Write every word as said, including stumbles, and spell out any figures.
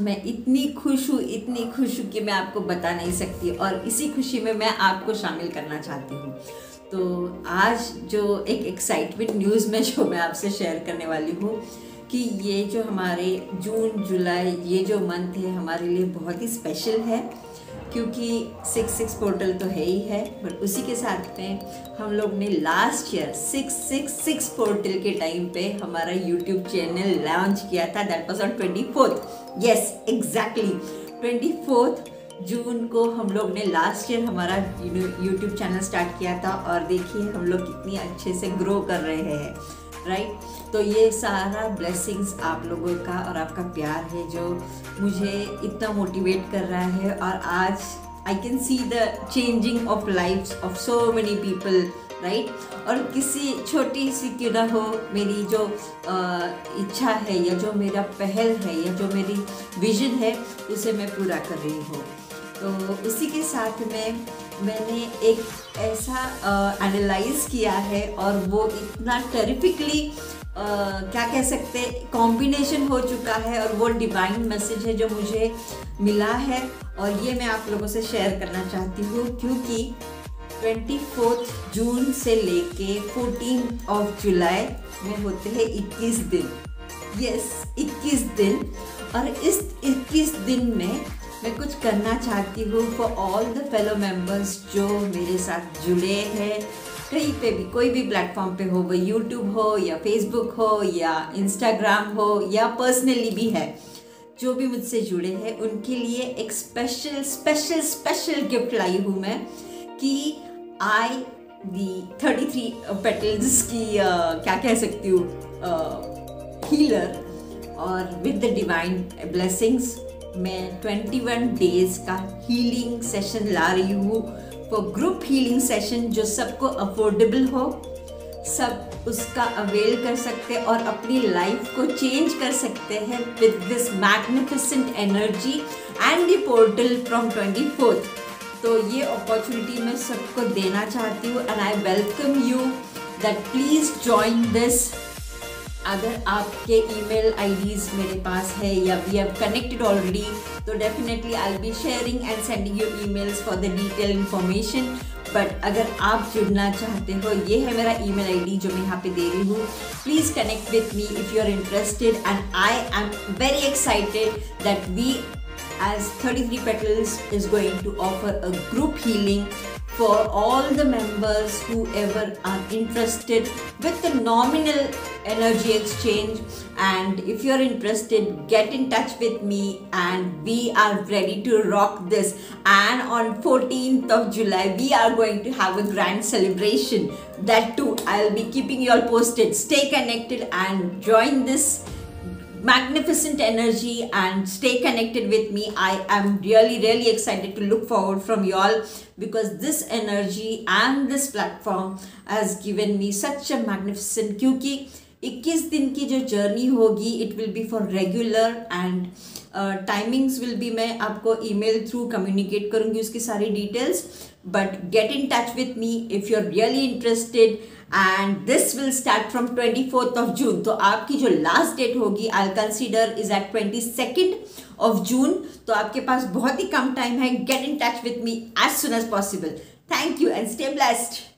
मैं इतनी खुश हूँ, इतनी खुश हूँ कि मैं आपको बता नहीं सकती, और इसी खुशी में मैं आपको शामिल करना चाहती हूँ। तो आज जो एक एक्साइटमेंट न्यूज़ में जो मैं आपसे शेयर करने वाली हूँ कि ये जो हमारे जून जुलाई ये जो मंथ है हमारे लिए बहुत ही स्पेशल है, क्योंकि सिक्स सिक्स पोर्टल तो है ही है, बट उसी के साथ में हम लोग ने last year six six six portal के टाइम पे हमारा यूट्यूब चैनल लॉन्च किया था। That was on twenty fourth, yes exactly twenty fourth June को हम लोग ने लास्ट ईयर हमारा यूट्यूब चैनल स्टार्ट किया था, और देखिए हम लोग कितनी अच्छे से ग्रो कर रहे हैं, राइट। तो ये सारा ब्लेसिंग्स आप लोगों का और आपका प्यार है जो मुझे इतना मोटिवेट कर रहा है, और आज I can see the changing of lifes of so many people, right. और किसी छोटी सी क्यों ना हो मेरी जो आ, इच्छा है या जो मेरा पहल है या जो मेरी विजन है उसे मैं पूरा कर रही हूँ। तो उसी के साथ में मैंने एक ऐसा एनालाइज किया है, और वो इतना टेरिफिकली क्या कह सकते कॉम्बिनेशन हो चुका है, और वो डिवाइन मैसेज है जो मुझे मिला है, और ये मैं आप लोगों से शेयर करना चाहती हूँ। क्योंकि ट्वेंटी फोर्थ जून से लेके फोर्टीन ऑफ जुलाई में होते हैं इक्कीस दिन, यस इक्कीस दिन, और इस इक्कीस दिन में मैं कुछ करना चाहती हूँ for all the fellow members जो मेरे साथ जुड़े हैं कहीं पे भी, कोई भी प्लेटफॉर्म पे हो, वो यूट्यूब हो या फेसबुक हो या इंस्टाग्राम हो या पर्सनली भी है, जो भी मुझसे जुड़े हैं उनके लिए एक स्पेशल स्पेशल स्पेशल गिफ्ट लाई हूँ मैं, कि I the thirty three petals की uh, क्या कह सकती हूँ हीलर, और विद द डिवाइन ब्लेसिंग्स मैं ट्वेंटी वन डेज का हीलिंग सेशन ला रही हूँ, फॉर ग्रुप हीलिंग सेशन जो सबको अफोर्डेबल हो, सब उसका अवेल कर सकते हैं और अपनी लाइफ को चेंज कर सकते हैं with this magnificent energy and the portal from twenty fourth. तो ये अपॉर्चुनिटी मैं सबको देना चाहती हूँ, and I welcome you that please join this. अगर आपके ईमेल आईडीज़ मेरे पास है या वी हैव कनेक्टेड ऑलरेडी, तो definitely I will be sharing and sending you emails for the detail information. But अगर आप जुड़ना चाहते हो, ये है मेरा ईमेल आईडी जो मैं यहाँ पे दे रही हूँ, please connect with me if you are interested, and I am very excited that we as thirty-three Petals is going to offer a group healing for all the members whoever are interested with the nominal energy exchange. And if you're interested, get in touch with me and we are ready to rock this. And on fourteenth of July we are going to have a grand celebration. That too I'll be keeping you all posted. Stay connected and join this magnificent energy and stay connected with me. I am really really excited to look forward from you all, because this energy and this platform has given me such a magnificent, क्योंकि इक्कीस दिन की जो journey होगी it will be for regular, and timings will be मैं आपको email through communicate करूँगी उसकी सारी details, but get in touch with me if you are really interested. And this will start from twenty fourth of June, तो आपकी जो last date होगी I consider is at twenty second of June, तो आपके पास बहुत ही कम टाइम है। Get in touch with me as soon as possible. Thank you and stay blessed.